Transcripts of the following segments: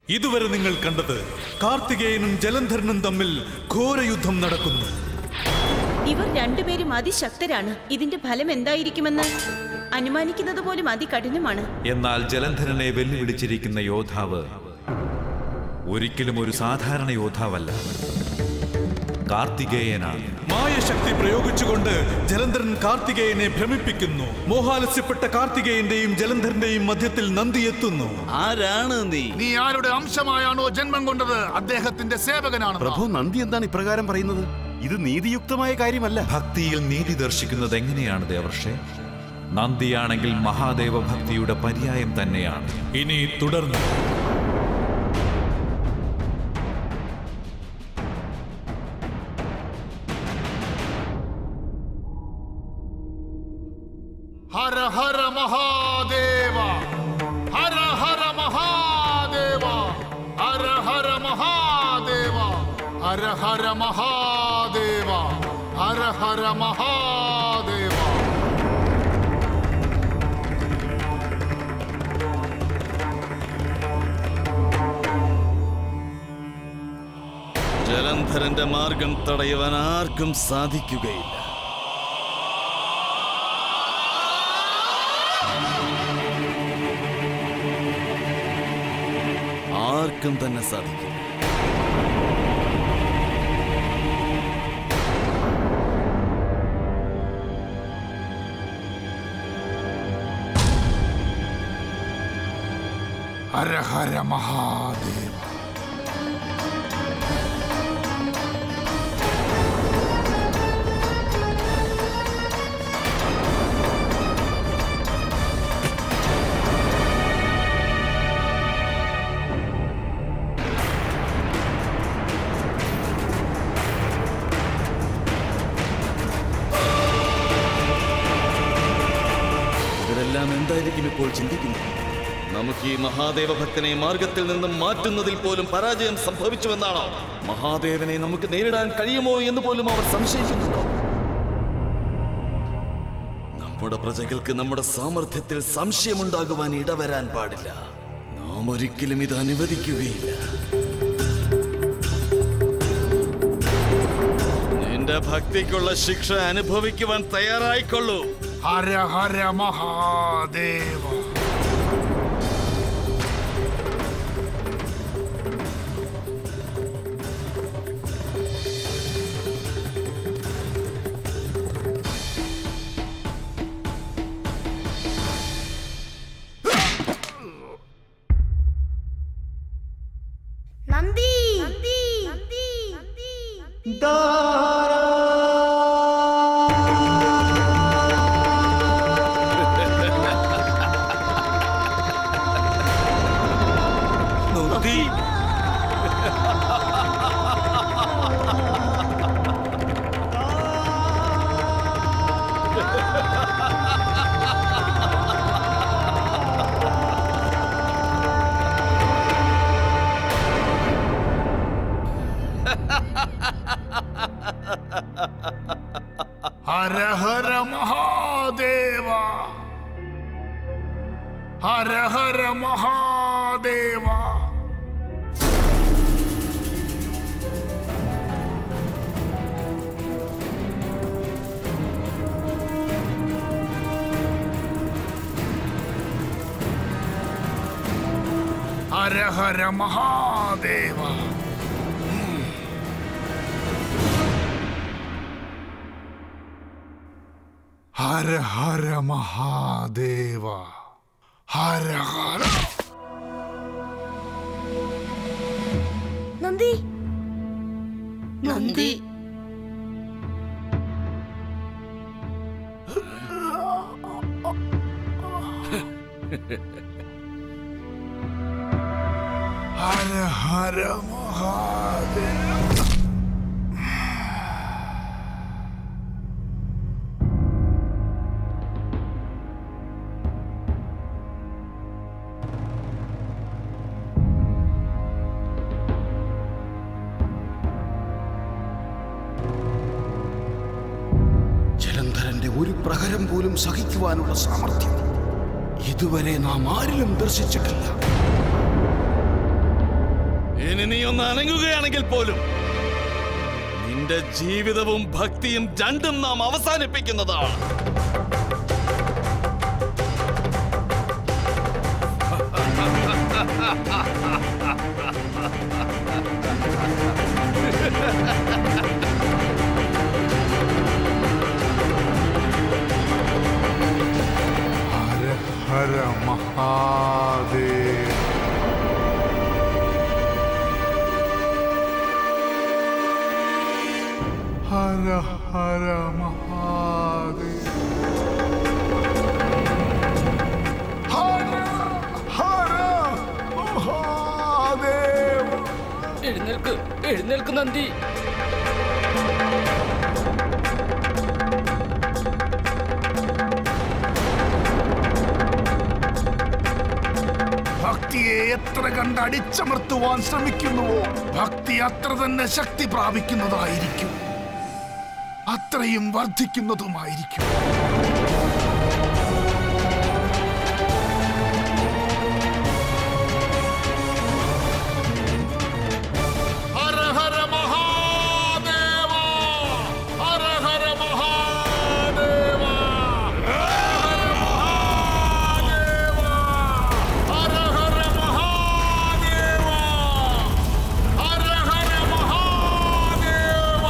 ഇതുവരെ നിങ്ങൾ കണ്ടത് കാർത്തികേയനും ജലന്ധരനും തമ്മിൽ ഘോരയുദ്ധം നടക്കുന്നു. ഇവർ രണ്ടുപേരും അതിശക്തരാണ്. ഇതിന്റെ ഫലം എന്തായിരിക്കുമെന്ന് അനുമാനിക്കുന്നത് പോലും അതികഠിനമാണ്. എന്നാൽ ജലന്ധരനെ വെല്ലുവിളിച്ചിരിക്കുന്ന യോദ്ധാവ് ഒരിക്കലും ഒരു സാധാരണ യോദ്ധാവല്ല, കാർത്തികേയനാണ്. മായശക്തി പ്രയോഗിച്ചുകൊണ്ട് ജലന്ധരൻ കാർത്തികേയനെ ഭ്രമിപ്പിക്കുന്നു. മോഹാലസ്യപ്പെട്ട കാർത്തികേയന്റെയും ജലന്ധരന്റെയും മധ്യത്തിൽ നന്ദി എത്തുന്നു. ആരാണ് നീ? നീ ആരുടെ അംശമായാണോ ജന്മം കൊണ്ടത്? അദ്ദേഹത്തിന്റെ സേവകനാണ്. പ്രഭു, നന്ദി എന്താണ് ഇപ്രകാരം പറയുന്നത്? ഇത് നീതിയുക്തമായ കാര്യമല്ല. ഭക്തിയിൽ നീതി ദർശിക്കുന്നത് എങ്ങനെയാണ് ദേവർഷേ? നന്ദിയാണെങ്കിൽ മഹാദേവ ഭക്തിയുടെ പര്യായം തന്നെയാണ്. ഇനി തുടർന്ന് ഹര ഹര മഹാദേവ, ഹര ഹര മഹാദേവ, ഹര ഹര മഹാദേവ, ഹര ഹര മഹാദേവ, ഹര ഹര മഹാദേവ. ജലന്ധരന്റെ മാർഗം തടയുവാൻ ആർക്കും സാധിക്കുകയില്ല. ആർക്കും തന്നെ സാധിക്കില്ല. ഹര ഹര മഹാദേവ. ഇവരെല്ലാം എന്തായിരിക്കും ഇപ്പോൾ ചിന്തിക്കുന്നത്? നമുക്ക് ഈ മഹാദേവ ഭക്തനെ മാർഗത്തിൽ നിന്നും മാറ്റുന്നതിൽ പോലും പരാജയം സംഭവിച്ചുവെന്നാണോ? മഹാദേവനെ നമുക്ക് നേരിടാൻ കഴിയുമോ എന്ന് പോലും അവർ സംശയിക്കുന്നുണ്ടോ? നമ്മുടെ പ്രജകൾക്ക് നമ്മുടെ സാമർഥ്യത്തിൽ സംശയമുണ്ടാകുവാൻ ഇടവരാൻ പാടില്ല. നാം ഒരിക്കലും ഇത് അനുവദിക്കുകയില്ല. നിന്റെ ഭക്തിക്കുള്ള ശിക്ഷ അനുഭവിക്കുവാൻ തയ്യാറായിക്കൊള്ളൂ. ഹര ഹര മഹാദേവ. നന്ദി ഹര ഹര മഹാദേവ, ഹര ഹര മഹാദേവ. ഹര ഹര മഹാദേവ. ഹര ഹര മഹാദേവ, ഹര ഹര. നന്ദി നന്ദി ഹര ഹര മഹാദേവ. ജലന്ധരന്റെ ഒരു പ്രഹരം പോലും സഹിക്കുവാനുള്ള സാമർഥ്യം ഇതുവരെ നാം ആരിലും ദർശിച്ചിട്ടില്ല. ഇനി നീ ഒന്ന് അനങ്ങുകയാണെങ്കിൽ പോലും നിന്റെ ജീവിതവും ഭക്തിയും രണ്ടും നാം അവസാനിപ്പിക്കുന്നതാണ്. ഹര ഹര മഹാദേവ. ഹര ഹര മഹാദേവ. ഹര ഹര മഹാദേവ. എഴുന്നേൽക്ക്, എഴുന്നേൽക്ക് നന്ദി. ഭക്തിയെ എത്ര കണ്ട് അടിച്ചമർത്തുവാൻ ശ്രമിക്കുന്നുവോ, ഭക്തി അത്ര തന്നെ ശക്തി പ്രാപിക്കുന്നതായിരിക്കും, അത്രയും വർദ്ധിക്കുന്നതുമായിരിക്കും. ഹര ഹര മഹാദേവ. ഹര ഹര മഹാദേവ. ഹര മഹാദേവ. ഹര ഹര മഹാദേവ. ഹര ഹര മഹാദേവ.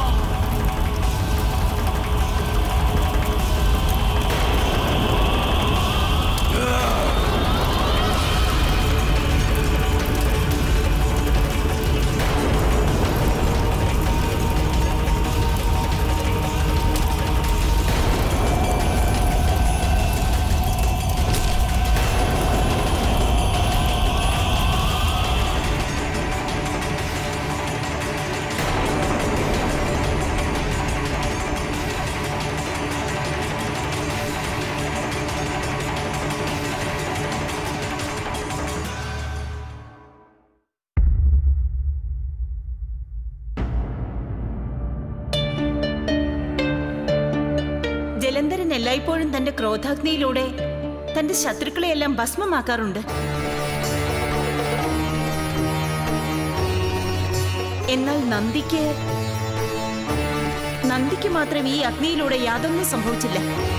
ജലന്ധരൻ എല്ലായ്പ്പോഴും തന്റെ ക്രോധാഗ്നിയിലൂടെ തന്റെ ശത്രുക്കളെയെല്ലാം ഭസ്മമാക്കാറുണ്ട്. എന്നാൽ നന്ദിക്ക് മാത്രം ഈ അഗ്നിയിലൂടെ യാതൊന്നും സംഭവിച്ചില്ല.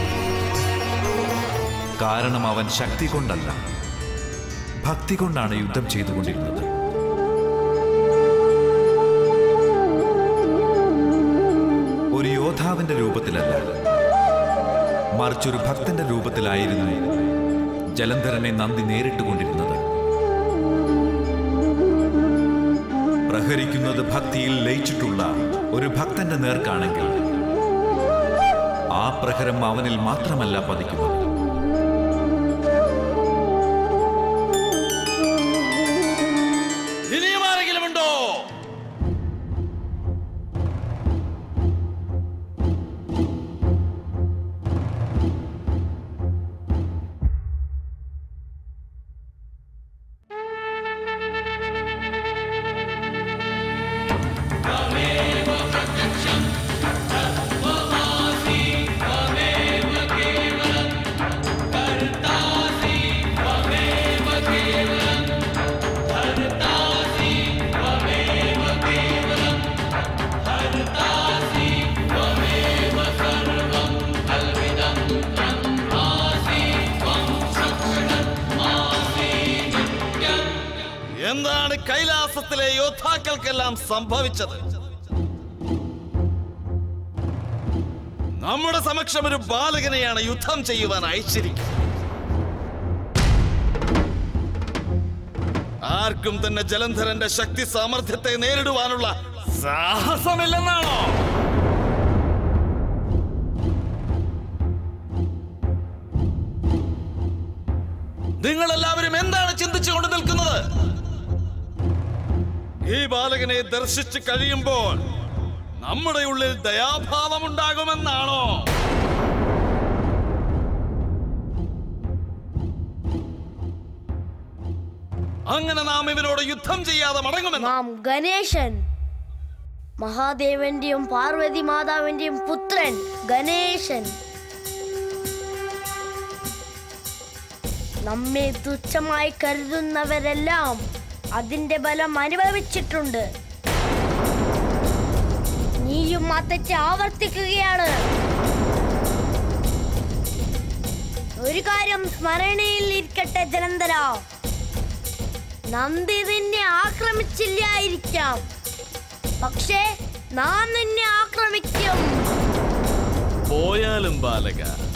കാരണം അവൻ ശക്തി കൊണ്ടല്ല, ഭക്തി കൊണ്ടാണ് യുദ്ധം ചെയ്തുകൊണ്ടിരുന്നത്. ഒരു യോദ്ധാവിന്റെ രൂപത്തിലല്ല, മറിച്ചൊരു ഭക്തന്റെ രൂപത്തിലായിരുന്നു ജലന്ധരനെ നന്ദി നേരിട്ടുകൊണ്ടിരുന്നത്. പ്രഹരിക്കുന്നത് ഭക്തിയിൽ ലയിച്ചിട്ടുള്ള ഒരു ഭക്തന്റെ നേർക്കാണെങ്കിൽ ആ പ്രഹരം അവനിൽ മാത്രമല്ല പതിക്കുന്നത്. ഇനിയും ആരെങ്കിലും ഉണ്ടോ? എന്താണ് കൈലാസത്തിലെ യോദ്ധാക്കൾക്കെല്ലാം സംഭവിച്ചത്? നമ്മുടെ സമക്ഷം ഒരു ബാലകനെയാണ് യുദ്ധം ചെയ്യുവാൻ അയച്ചിരിക്കുന്നത്. ആർക്കും തന്നെ ജലന്ധരന്റെ ശക്തി സാമർഥ്യത്തെ നേരിടുവാനുള്ള സാഹസമില്ലെന്നാണോ? നിങ്ങളെല്ലാവരും എന്താണ് ചിന്തിച്ചുകൊണ്ട് നിൽക്കുന്നത്? ഈ ബാലകനെ ദർശിച്ചു കഴിയുമ്പോൾ നമ്മുടെ ഉള്ളിൽ ദയാഭാവം ഉണ്ടാകുമെന്നാണോ? അങ്ങനെ നാം ഇവനോട് യുദ്ധം ചെയ്യാതെ മടങ്ങുമെന്ന്. നാം ഗണേശൻ, മഹാദേവന്റെയും പാർവതി മാതാവിന്റെയും പുത്രൻ ഗണേശൻ. നമ്മെ തുച്ഛമായി കരുതുന്നവരെല്ലാം അതിന്റെ ബലം അനുഭവിച്ചിട്ടുണ്ട്. നീയും ആ തെറ്റ് ആവർത്തിക്കുകയാണ്. ഒരു കാര്യം സ്മരണയിൽ ഇരിക്കട്ടെ ജലന്ധര, നന്ദി നിന്നെ ആക്രമിച്ചില്ലായിരിക്കാം, പക്ഷേ നാം നിന്നെ ആക്രമിക്കും. പോയാലും ബാലക,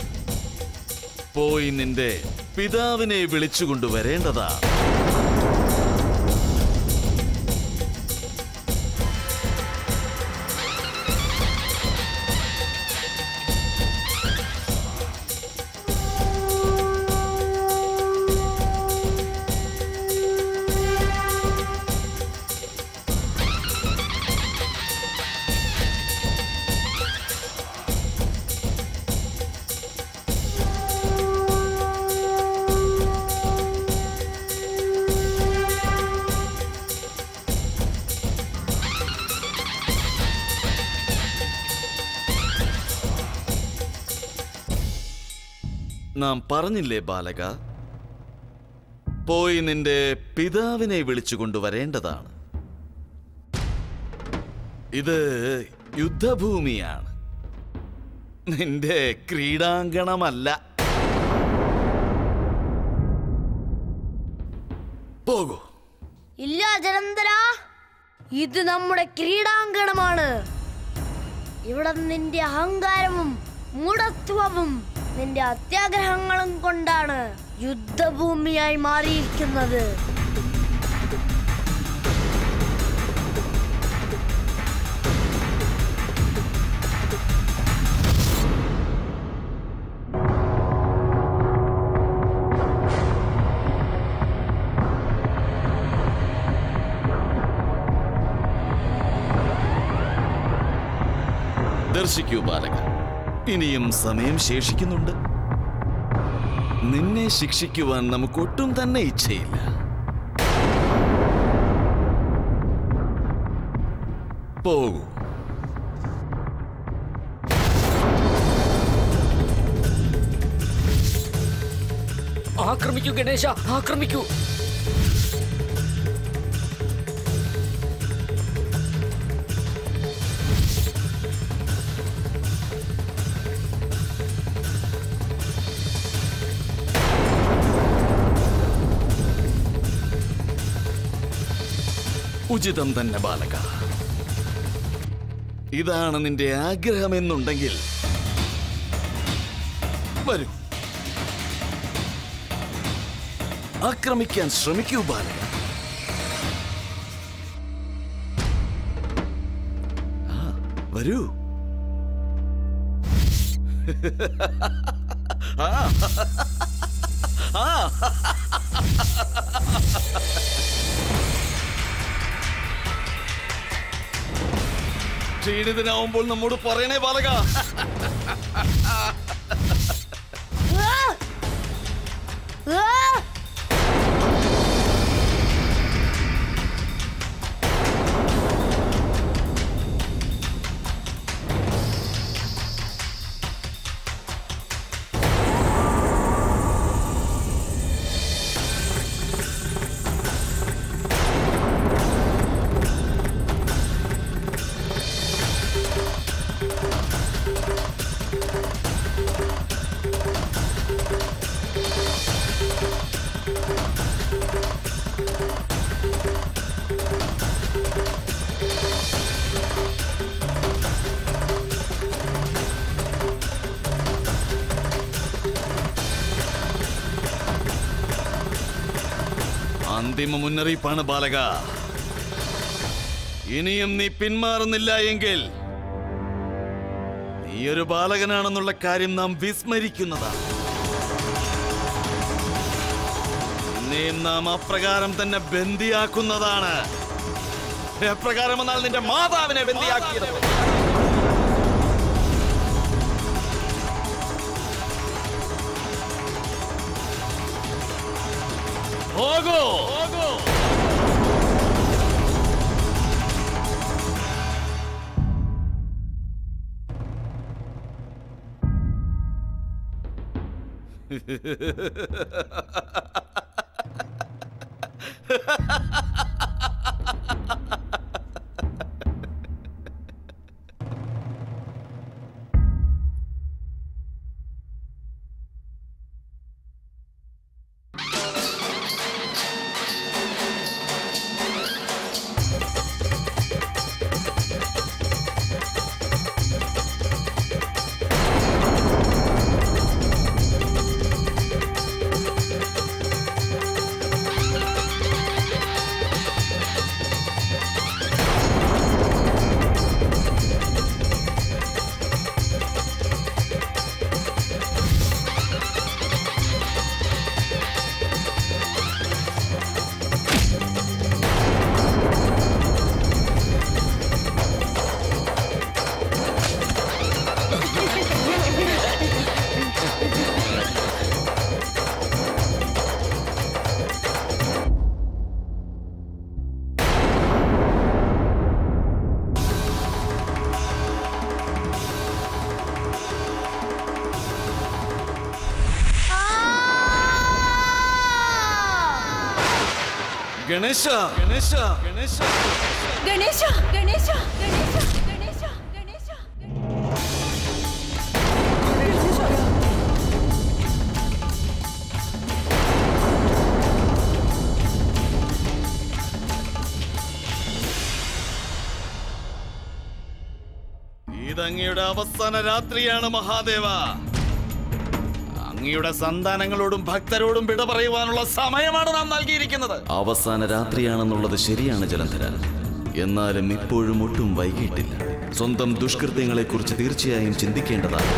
പോയി നിന്റെ പിതാവിനെ വിളിച്ചുകൊണ്ടുവരേണ്ടതാ. നാം പറഞ്ഞില്ലേ ബാലക, പോയി നിന്റെ പിതാവിനെ വിളിച്ചുകൊണ്ടുവരേണ്ടതാണ്. ഇത് യുദ്ധഭൂമിയാണ്, നിന്റെ ക്രീഡാങ്കണമല്ല. പോകൂ. ഇല്ല ജലന്ധര, ഇത് നമ്മുടെ ക്രീഡാങ്കണമാണ്. ഇവിടെ നിന്റെ അഹങ്കാരവും മൂഢത്വവും നിന്റെ അത്യാഗ്രഹങ്ങളും കൊണ്ടാണ് യുദ്ധഭൂമിയായി മാറിയിരിക്കുന്നത്. ദർശിക്കൂ ബാലക, ഇനിയും സമയം ശേഷിക്കുന്നുണ്ട്. നിന്നെ ശിക്ഷിക്കുവാൻ നമുക്കൊട്ടും തന്നെ ഇച്ഛയില്ല. പോകൂ. ആക്രമിക്കൂ ഗണേശ, ആക്രമിക്കൂ. ഉചിതം തന്നെ ബാലക. ഇതാണ് നിന്റെ ആഗ്രഹമെന്നുണ്ടെങ്കിൽ വരൂ, ആക്രമിക്കാൻ ശ്രമിക്കൂ ബാലക. വരൂ. ക്ഷീണിതനാവുമ്പോൾ നമ്മോട് പറയണേ ബാലക. അന്തിമ മുന്നറിയിപ്പാണ് ബാലക. ഇനിയും നീ പിന്മാറുന്നില്ല എങ്കിൽ നീയൊരു ബാലകനാണെന്നുള്ള കാര്യം നാം വിസ്മരിക്കുന്നതാണ്. നിന്നെയും നാം അപ്രകാരം തന്നെ ബന്ദിയാക്കുന്നതാണ്. എപ്രകാരം എന്നാൽ നിന്റെ മാതാവിനെ ബന്ദിയാക്കിയത്. പോകൂ. ഗണേശ ഗണേശ ഗണേശ ഗണേശ ഗണേശ ഗണേശ ഗണേശ ഗണേശ ഇതങ്ങയുടെ അവസാന രാത്രിയാണ് മഹാദേവ. അങ്ങയുടെ സന്താനങ്ങളോടും ഭക്തരോടും വിട പറയുവാനുള്ള സമയമാണ് നാം നൽകിയിരിക്കുന്നത്. അവസാന രാത്രിയാണെന്നുള്ളത് ശരിയാണ് ജലന്ധര. എന്നാലും ഇപ്പോഴും ഒട്ടും വൈകിട്ടില്ല. സ്വന്തം ദുഷ്കൃത്യങ്ങളെക്കുറിച്ച് തീർച്ചയായും ചിന്തിക്കേണ്ടതാണ്.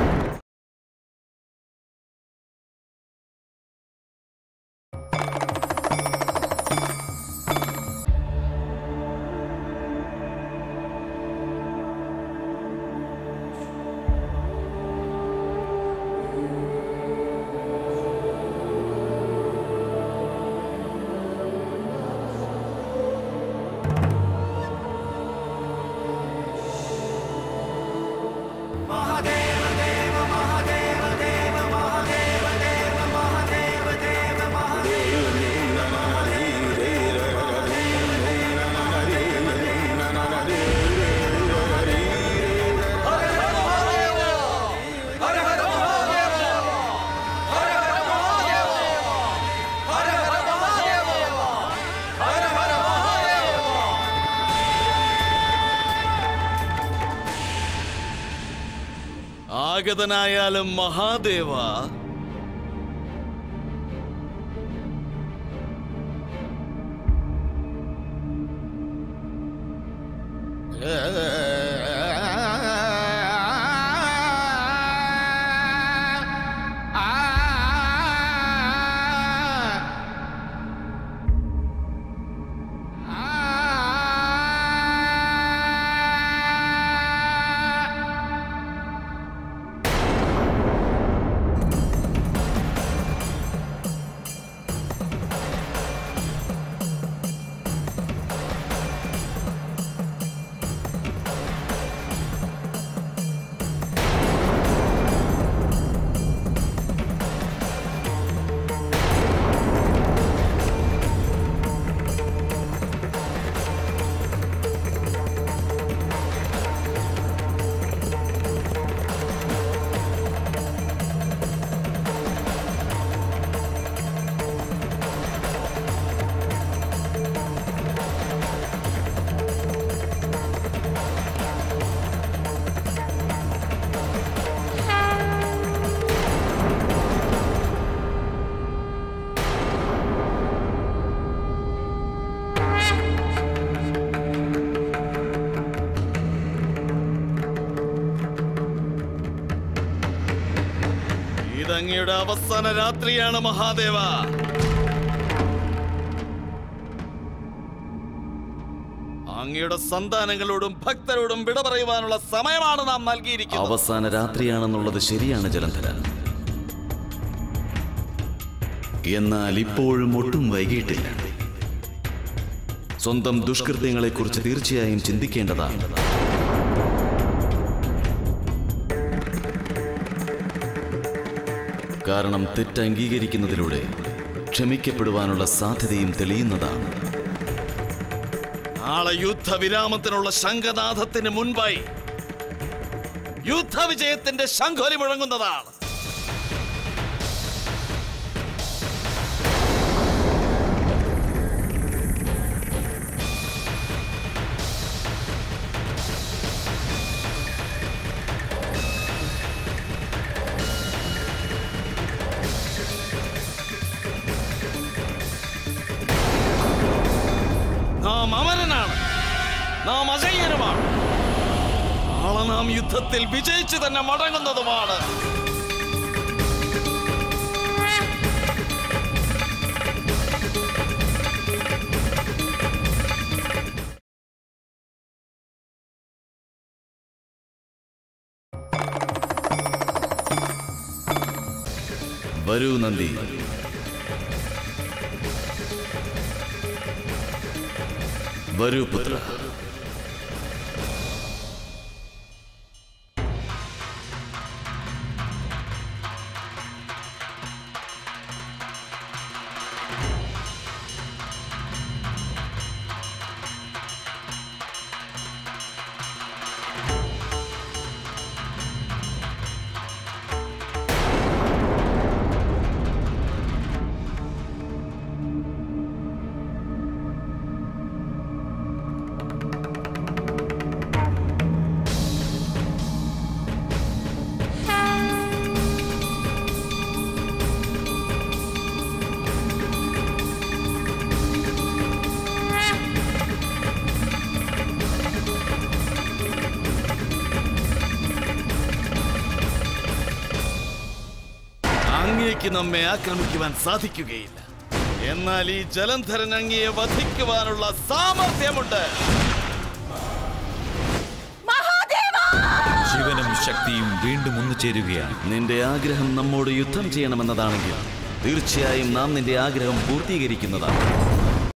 ആഗതനായാലും മഹാദേവ, ഇതങ്ങയുടെ അവസാന രാത്രിയാണ് മഹാദേവ. അങ്ങയുടെ സന്താനങ്ങളോടും ഭക്തരോടും വിട പറയുവാനുള്ള സമയമാണ് നാം നൽകിയിരിക്കുന്നത്. അവസാന രാത്രിയാണെന്നുള്ളത് ശരിയാണ് ജലന്ധര. എന്നാൽ ഇപ്പോഴും ഒട്ടും വൈകിട്ടില്ല. സ്വന്തം ദുഷ്കൃത്യങ്ങളെക്കുറിച്ച് തീർച്ചയായും ചിന്തിക്കേണ്ടതാണ്. കാരണം തെറ്റ് അംഗീകരിക്കുന്നതിലൂടെ ക്ഷമിക്കപ്പെടുവാനുള്ള സാധ്യതയും തെളിയുന്നതാണ്. നാളെ യുദ്ധവിരാമത്തിനുള്ള ശംഖനാഥത്തിന് മുൻപായി യുദ്ധവിജയത്തിന്റെ ശംഖൊലി മുഴങ്ങുന്നതാണ്. നാം അമരനാണ്, നാം അജയ്യനുമാണ്. നാളെ നാം യുദ്ധത്തിൽ വിജയിച്ചു തന്നെ മടങ്ങുന്നതുമാണ്. വരൂ നന്ദി, വരൂ പുത്ര. അങ്ങേക്ക് നമ്മെ ആക്രമിക്കുവാൻ സാധിക്കുകയില്ല. എന്നാൽ ഈ ജലന്ധരൻ അങ്ങയെ വധിക്കുവാനുള്ള സാമർഥ്യമുണ്ട്. ശിവനും ശക്തിയും വീണ്ടും ഒന്നു ചേരുകയാണ്. നിന്റെ ആഗ്രഹം നമ്മോട് യുദ്ധം ചെയ്യണമെന്നതാണെങ്കിൽ തീർച്ചയായും നാം നിന്റെ ആഗ്രഹം പൂർത്തീകരിക്കുന്നതാണ്.